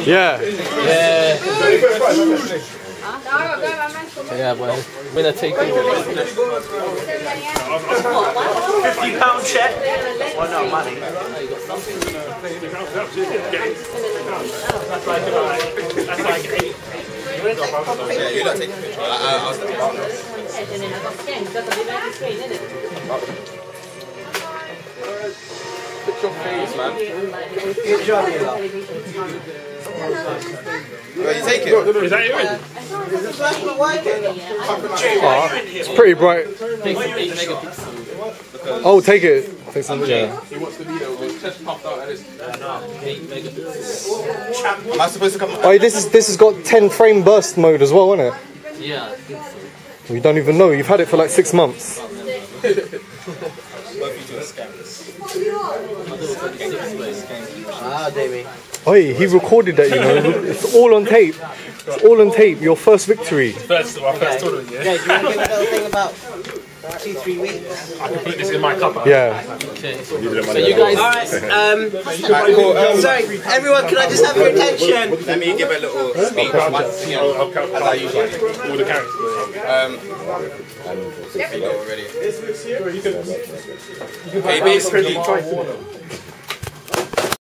Yeah. Yeah. Yeah, boy. Winner take all. £50 check. Well, no, money. That's like 8. Yeah, you don't take a picture. I'll step out. Put your face, man. Good job, you lot. Well, you take it. Is that you? It's Pretty bright. Oh, take it. Take some. Yeah. He wants the video with his chest puffed out and it's 8 megapixels. Am I supposed to come? Oh, this has got 10 frame burst mode as well, isn't it? Yeah. We don't even know. You've had it for like 6 months. Ah, Davey. Oi, he recorded that, you know. It's all on tape. It's all on tape. Your first victory. My first tournament, yeah. Yeah, do you want to give a little thing about 2-3 weeks? I can put this in my cup. Yeah. Okay. So you guys. Alright, sorry, everyone, can I just have your attention? Let me give a little speech once, you know, as I usually do. All the characters. You know already. Okay, basically.